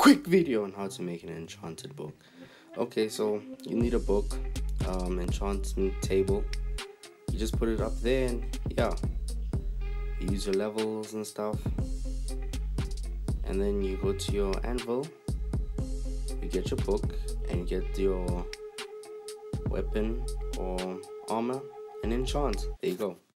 quick video on how to make an enchanted book. Okay, so you need a book, enchantment table. You just put it up there and yeah, you use your levels and stuff, and then you go to your anvil, you get your book and you get your weapon or armor and enchant. There you go.